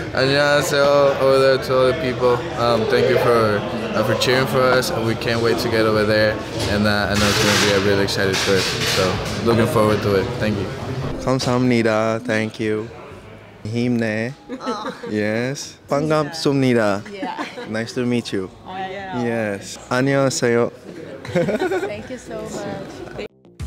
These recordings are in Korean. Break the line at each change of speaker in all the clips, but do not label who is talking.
안녕하세요 over there to all the people. Thank you for cheering for us. We can't wait to get over there, and I know it's going to be a really exciting trip. So looking forward to it. Thank you.
감사합니다. Thank you. 힘내. Yes. 반갑습니다. Nice to meet you. Yes. 안녕하세요.
Thank you so much.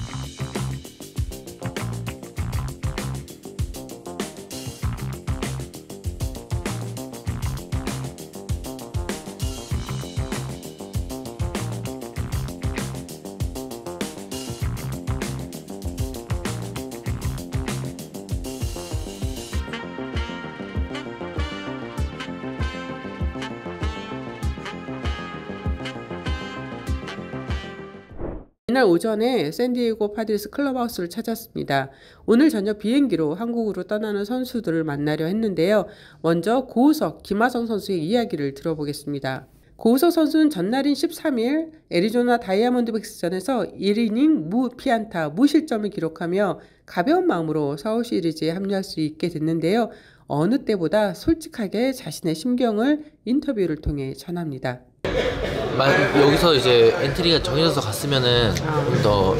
이날 오전에 샌디에고 파드리스 클럽하우스를 찾았습니다. 오늘 저녁 비행기로 한국으로 떠나는 선수들을 만나려 했는데요. 먼저 고우석, 김하성 선수의 이야기를 들어보겠습니다. 고우석 선수는 전날인 13일 애리조나 다이아몬드백스전에서 1이닝 무피안타 무실점을 기록하며 가벼운 마음으로 서울 시리즈에 합류할 수 있게 됐는데요. 어느 때보다 솔직하게 자신의 심경을 인터뷰를 통해 전합니다.
여기서 이제 엔트리가 정해져서 갔으면은 더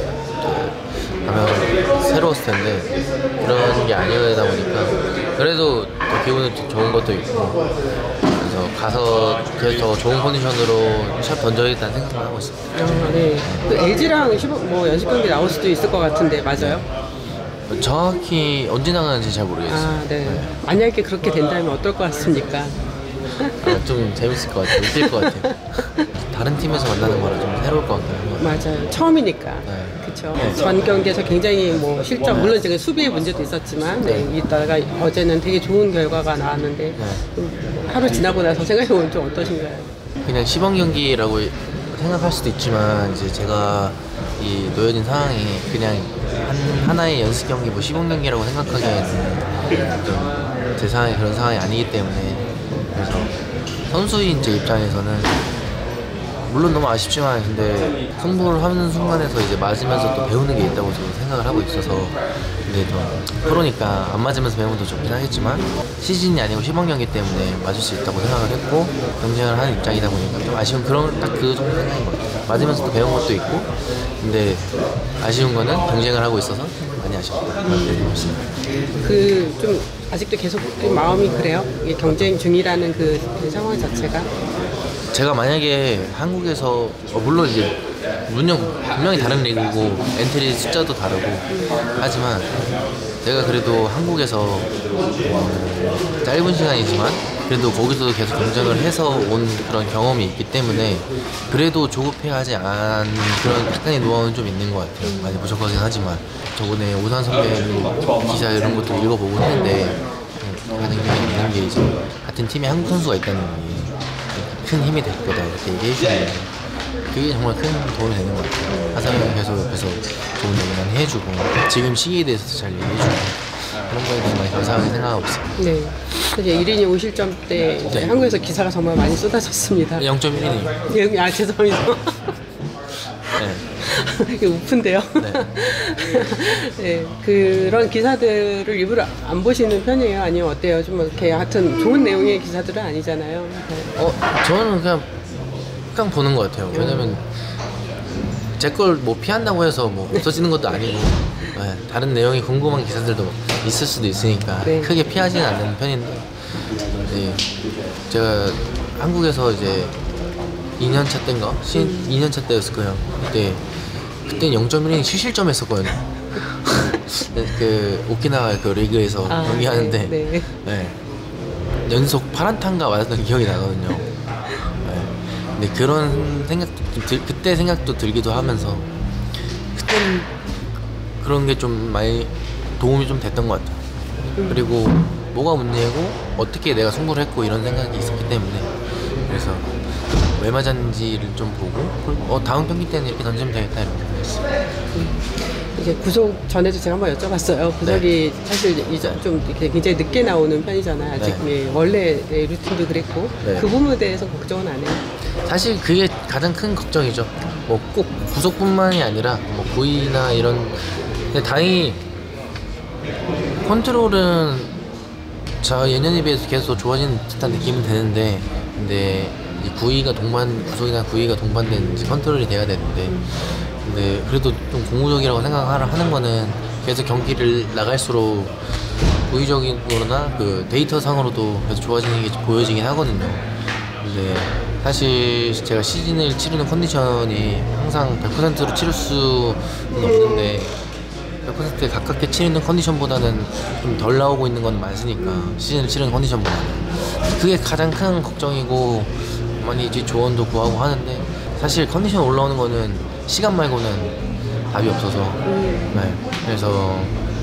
아마 새로웠을 텐데 그런 게 아니다 보니까 그래도 더 기분이 좋은 것도 있고 그래서 가서 더 좋은 컨디션으로 샷 던져야겠다는 생각만 하고 있습니다.
네. 그 LG랑 뭐 연습 경기 나올 수도 있을 것 같은데 맞아요?
정확히 언제 나가는지 잘 모르겠어요.
네. 만약에 그렇게 된다면 어떨 것 같습니까?
좀 재밌을 것 같아요. 웃길 것 같아요. 다른 팀에서 만나는 거라 좀 새로울 것 같아요.
맞아요. 처음이니까.
네.
그렇죠. 전 경기에서 굉장히 뭐 실점 물론 지금 수비의 문제도 있었지만 이따가 어제는 되게 좋은 결과가 나왔는데 하루 지나고 나서 생각해보면 좀 어떠신가요?
그냥 시범 경기라고 생각할 수도 있지만 이제 제가 이 놓여진 상황이 그냥 하나의 연습 경기 뭐 시범 경기라고 생각하기에는 좀 제 상황이 그런 상황이 아니기 때문에 그래서 선수인 제 입장에서는 물론 너무 아쉽지만 근데 승부를 하는 순간에서 이제 맞으면서 또 배우는 게 있다고 저는 생각을 하고 있어서 근데 또 프로니까 안 맞으면서 배우면 더 좋긴 하겠지만 시즌이 아니고 시범 경기 때문에 맞을 수 있다고 생각을 했고 경쟁을 하는 입장이다 보니까 좀 아쉬운 그런 딱 그 정도 생각인 것 같아요. 맞으면서 또 배운 것도 있고 근데 아쉬운 거는 경쟁을 하고 있어서 많이 아쉽다.
그 좀 아직도 계속 마음이 그래요? 이게 경쟁 중이라는 그 상황 자체가?
제가 만약에 한국에서 물론 이제 분명히 다른 리그고 엔트리 숫자도 다르고 하지만 내가 그래도 한국에서 짧은 시간이지만 그래도 거기서도 계속 경쟁을 해서 온 그런 경험이 있기 때문에 그래도 조급해하지 않은 그런 약간의 노하우는 좀 있는 것 같아요. 많이 부족하긴 하지만 저번에 오산 선배님 기사 이런 것도 읽어보고 했는데 가장 있는 게 이제 같은 팀에 한국 선수가 있다는 게 큰 힘이 될 거다 이렇게 얘기해 주는데 그게 정말 큰 도움이 되는 것 같아요. 하상 형이 계속 옆에서 좋은 얘기 많이 해주고 지금 시기에 대해서 잘 얘기해 주고 그런 거에 대해서 많이 감사하게 생각하고 있어요.
네. 이제 1인이 5실점 때
네.
한국에서 기사가 정말 많이 쏟아졌습니다.
0.1이네요.
아 죄송합니다.
네.
이게 우픈데요.
네.
네, 그런 기사들을 일부러 안 보시는 편이에요? 아니면 어때요? 좀 이렇게 하여튼 좋은 내용의 기사들은 아니잖아요.
저는 그냥 보는 것 같아요. 왜냐면 제 걸 뭐 피한다고 해서 뭐 없어지는 것도 아니고 네, 다른 내용이 궁금한 기사들도 있을 수도 있으니까
네.
크게 피하지는 않는 편인데 네, 제가 한국에서 이제 2년차 때인가? 2년차 때였을 거예요. 그때는 0.1이닝 7실점 했었거든요. 그 오키나와 그 리그에서 경기하는데
네.
네. 연속 8안타인가 맞았던 기억이 나거든요. 네. 근데 그런 생각도 그때 생각도 들기도 하면서 그때는 그런 게 좀 많이 도움이 좀 됐던 것 같아요. 그리고 뭐가 문제고 어떻게 내가 승부를 했고 이런 생각이 있었기 때문에 그래서 왜 맞았는지를 좀 보고 그리고 다음 경기 때는 이렇게 던지면 되겠다 이렇게 생각했어요.
이제 구속 전에도 제가 한번 여쭤봤어요. 구속이
네.
사실 이제 좀 이렇게 굉장히 늦게 나오는 편이잖아요. 아직
네.
원래 루틴도 그랬고
네.
그 부분에 대해서 걱정은 안 해요.
사실 그게 가장 큰 걱정이죠. 뭐 꼭 구속뿐만이 아니라 뭐 부위나 이런 근데 다행히 컨트롤은 자, 예년에 비해서 계속 좋아지는 듯한 느낌은 드는데, 근데 구위가 구속이나 구위가 동반된 이제 컨트롤이 돼야 되는데, 근데 그래도 좀 고무적이라고 생각하는 거는 계속 경기를 나갈수록 구위적으로나 그 데이터 상으로도 계속 좋아지는 게 보여지긴 하거든요. 근데 사실 제가 시즌을 치르는 컨디션이 항상 100%로 치를 수는 없는데 100%에 가깝게 치르는 컨디션보다는 좀 덜 나오고 있는 건 많으니까 시즌을 치르는 컨디션보다는 그게 가장 큰 걱정이고 많이 이제 조언도 구하고 하는데 사실 컨디션 올라오는 거는 시간 말고는 답이 없어서 네. 그래서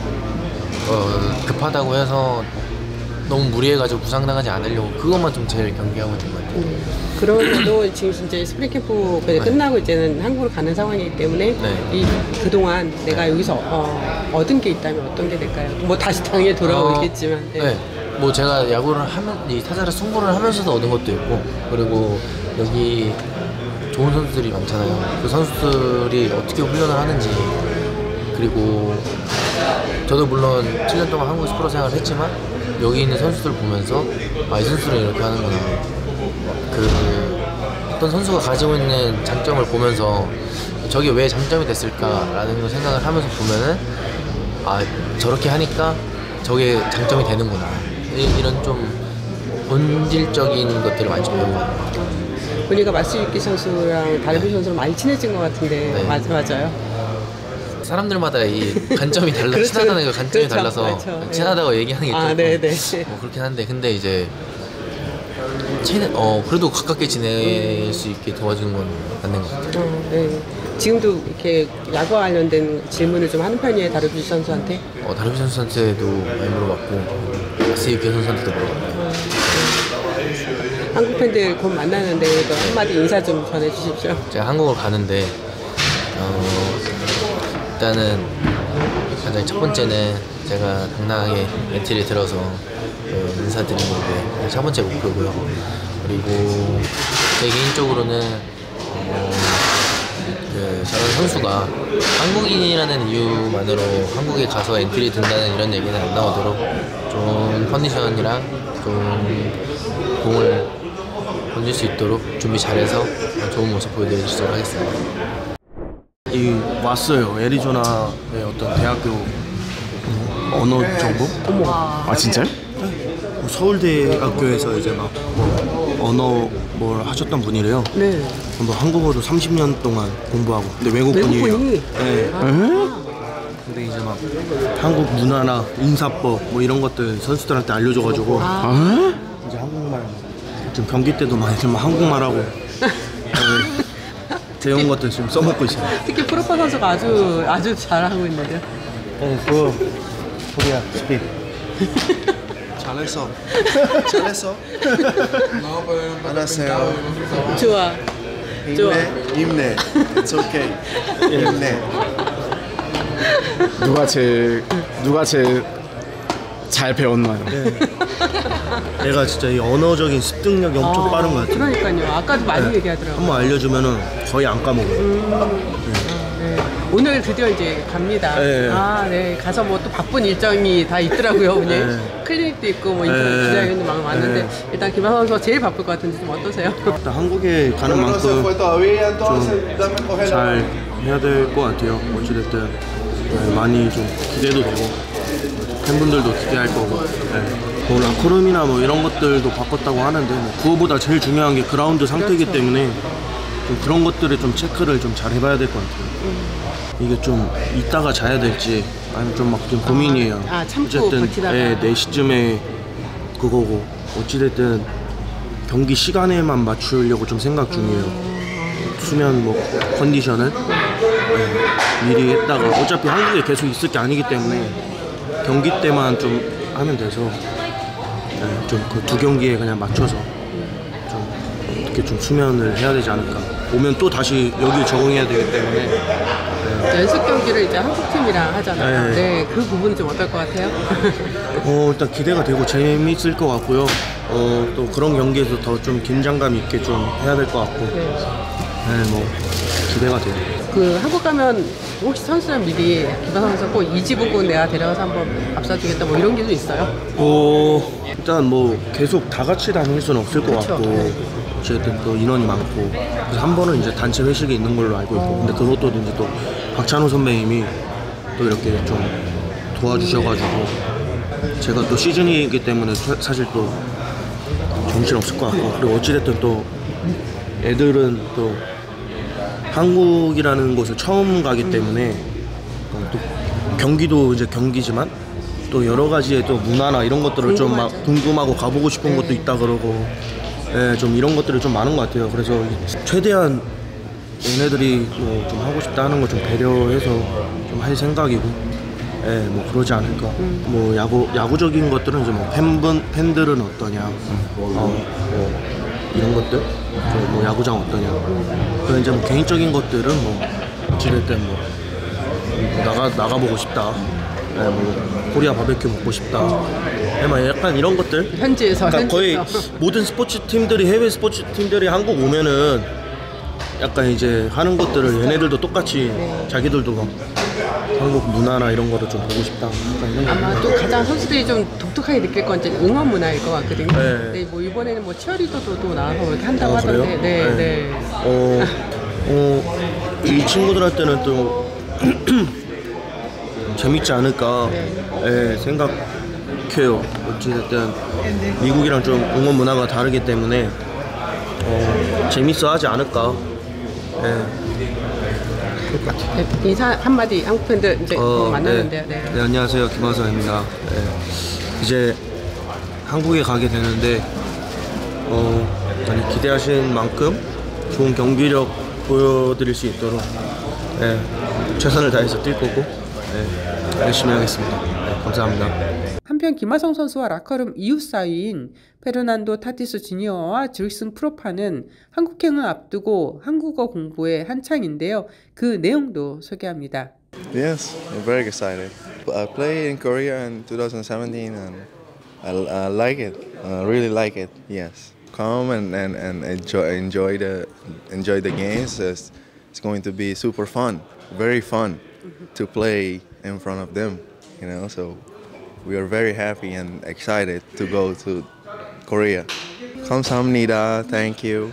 급하다고 해서 너무 무리해가지고 부상당하지 않으려고 그것만 좀 제일 경계하고 있는 것 같아요.
그러면도 지금 이제 스프링 캠프 끝나고 이제는 한국으로 가는 상황이기 때문에
네.
그동안 내가 여기서 얻은 게 있다면 어떤 게 될까요? 뭐 다시 당연히 돌아오겠지만.
네. 뭐 제가 야구를 하면 이 타자를 승부를 하면서도 얻은 것도 있고 그리고 여기 좋은 선수들이 많잖아요. 그 선수들이 어떻게 훈련을 하는지 그리고 저도 물론 7년 동안 한국에서 프로 생활을 했지만 여기 있는 선수들 보면서 이 선수들은 이렇게 하는구나. 그 어떤 선수가 가지고 있는 장점을 보면서 저게 왜 장점이 됐을까라는 걸 생각을 하면서 보면은 저렇게 하니까 저게 장점이 되는구나. 이런 좀 본질적인 것들을 많이 좀 배우고
우리가 마스유키 선수랑 다르비 선수랑 많이 친해진 것 같은데
네.
맞아요?
사람들마다 이 관점이 달라
그렇죠.
친하다는 그 관점이
그렇죠.
달라서
맞죠.
친하다고 얘기하는 게 있죠.
네네.
뭐 그렇긴 한데 근데 이제 그래도 가깝게 지낼 수 있게 도와주는 건 맞는 것 같아요.
네. 지금도 이렇게 야구와 관련된 질문을 좀 하는 편이에요, 다르비 선수한테?
다르비 선수한테도 많이 물어봤고 마스유키 선수한테도 물어봤고
한국 팬들 곧 만나는데 또 한마디 인사 좀 전해주십시오.
제가 한국을 가는데 일단은 가장 첫 번째는 제가 당당하게 엔트리에 들어서 인사드리는 게 첫 번째 목표고요. 그리고 제 개인적으로는 저런 선수가 한국인이라는 이유만으로 한국에 가서 엔트리 든다는 이런 얘기는 안 나오도록 좋은 컨디션이랑 좋은 공을 던질 수 있도록 준비 잘해서 좋은 모습 보여드리도록 하겠습니다.
왔어요. 애리조나의 어떤 대학교 언어 정보?
아 진짜요?
서울대학교에서 이제 막 언어 뭘 하셨던 분이래요.
네.
뭐 한국어도 30년 동안 공부하고 근데 외국분이에요.
외국분이?
네. 근데 이제 막 한국 문화나 인사법 뭐 이런 것들 선수들한테 알려줘가지고 이제 한국말 좀 경기 때도 많이 좀 한국말하고 배운 것들 지금 써먹고 있어요.
특히 프로파 선수가 아주 잘하고 있는데요.
그거 코리아 스픽.
잘했어. 잘했어. 알았어요.
좋아.
힘내. It's okay. 힘내.
누가 제일 잘 배웠나요?
내가 진짜 이 언어적인 습득력이 엄청 빠른 것 같아요.
그러니까요. 아까도 많이 얘기하더라고요.
한번 알려주면은 거의 안 까먹어요.
네. 오늘 드디어 이제 갑니다.
네.
네. 가서 뭐 또 바쁜 일정이 다 있더라고요. 오늘
네.
클리닉도 있고 뭐 인터넷 기자회견도 막 많은데 일단 김하성 선수가 제일 바쁠 것 같은데 좀 어떠세요?
일단 한국에 가는 만큼 좀 잘 해야 될 것 같아요. 어찌됐든 많이 좀 기대도 되고 팬분들도 기대할 거고 뭐 라커룸이나 뭐 이런 것들도 바꿨다고 하는데 뭐 그거보다 제일 중요한 게 그라운드 상태이기
그렇죠.
때문에 좀 그런 것들을 좀 체크를 좀 잘 해봐야 될 것 같아요. 이게 좀 이따가 자야 될지 아니면 좀 막 좀 고민이에요.
참고 버티다가
4시쯤에 그거고 어찌됐든 경기 시간에만 맞추려고 좀 생각 중이에요. 수면 뭐 컨디션을 미리 했다가 어차피 한국에 계속 있을 게 아니기 때문에 경기 때만 좀 하면 돼서 좀 그 2경기에 그냥 맞춰서 좀 어떻게 좀 수면을 해야 되지 않을까. 오면 또 다시 여기 적응해야 되기 때문에
연습 경기를 이제 한국 팀이랑 하잖아요.
네.
그 부분은 좀 어떨 것 같아요?
일단 기대가 되고 재밌을 것 같고요. 또 그런 경기에서 더 좀 긴장감 있게 좀 해야 될 것 같고 뭐 기대가 돼요.
그 한국 가면 혹시 선수랑 미리 김하성 선수 꼭 이 지부군 내가 데려가서 한번 앞서주겠다 뭐 이런 게도 있어요?
일단 뭐 계속 다 같이 다닐 수는 없을 것
그렇죠.
같고
네.
어쨌든 또 인원이 많고 그래서 한 번은 이제 단체 회식이 있는 걸로 알고 있고 근데 그것도 이제 또 박찬호 선배님이 또 이렇게 좀 도와주셔가지고 제가 또 시즌이기 때문에 사실 또 정신 없을 것 같고 그리고 어찌됐든 또 애들은 또 한국이라는 곳을 처음 가기 때문에 또 경기도 이제 경기지만 또 여러 가지의 또 문화나 이런 것들을 좀 막 궁금하고 가보고 싶은 것도 있다 그러고 예, 좀 이런 것들이 좀 많은 것 같아요. 그래서 최대한 얘네들이 뭐 좀 하고 싶다 하는 거 좀 배려해서 좀 할 생각이고 예, 뭐 그러지 않을까. 뭐 야구적인 것들은 이제 뭐 팬들은 어떠냐, 뭐 이런 것들, 뭐 야구장 어떠냐. 그리고 이제 뭐 개인적인 것들은 뭐 어찌됐든 뭐 나가보고 싶다. 예, 뭐 코리아 바베큐 먹고 싶다. 예, 막 약간 이런 것들.
현지에서
그러니까 거의 모든 스포츠 팀들이 해외 스포츠 팀들이 한국 오면은 약간 이제 하는 것들을 얘네들도 똑같이 자기들도 막 한국 문화나 이런 거를 좀 보고 싶다. 이런
아마 또 가장 선수들이 좀 독특하게 느낄 건 이제 응원 문화일 것 같거든요.
네.
네, 뭐 이번에는 뭐 치어리더도 또 나와서 이렇게 한다고
그래요?
하던데, 네, 네.
이 친구들한테는 또 재밌지 않을까 예, 생각해요. 어찌됐든 미국이랑 좀 응원 문화가 다르기 때문에 재밌어 하지 않을까. 예.
네, 인사 한마디 한국 팬들 이제 만나는데요.
네. 네, 안녕하세요. 김하성입니다. 네. 이제 한국에 가게 되는데 많이 기대하신 만큼 좋은 경기력 보여드릴 수 있도록 최선을 다해서 뛸 거고 열심히 하겠습니다. 네, 감사합니다.
한편 김하성 선수와 라커룸 이웃 사이인 페르난도 타티스 주니어와 질슨 프로파는 한국행을 앞두고 한국어 공부에 한창인데요. 그 내용도 소개합니다.
Yes, I'm very excited. I played in Korea in 2017 and I like it. Really like it. Yes. Come and enjoy the games. It's going to be super fun. Very fun to play in front of them, you know. So we are very happy and excited to go to Korea. 감사합니다. Thank you.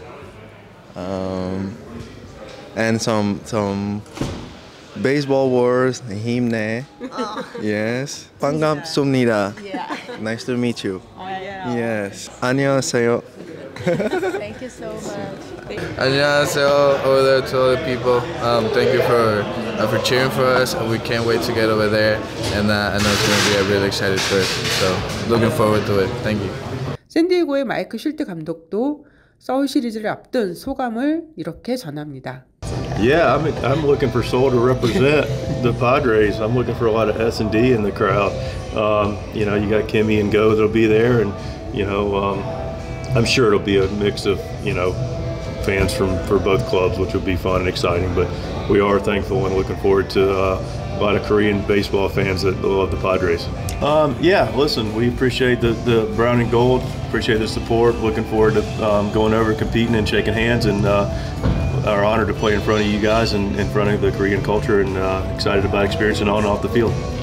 And some baseball words. 힘내. Yes. 반갑습니다. Nice to meet you. Yes. 안녕하세요.
Thank you so much.
안녕하세요 over there to all the people. Thank you for cheering for us. We can't wait to get over there, and I know it's going to be a really exciting trip. So looking forward to it. Thank you.
샌디에고의 마이크 쉴드 감독도 서울 시리즈를 앞둔 소감을 이렇게 전합니다.
Yeah, I'm looking for Seoul to represent the Padres. I'm looking for a lot of S&D in the crowd. You know, you got Kimmy and Go that'll be there, and you know, I'm sure it'll be a mix of fans for both clubs, which will be fun and exciting. But we are thankful and looking forward to a lot of Korean baseball fans that love the Padres. Yeah, listen, we appreciate the brown and gold. Appreciate the support. Looking forward to going over, competing, and shaking hands, and are honored to play in front of you guys and in front of the Korean culture, and excited about experiencing on and off the field.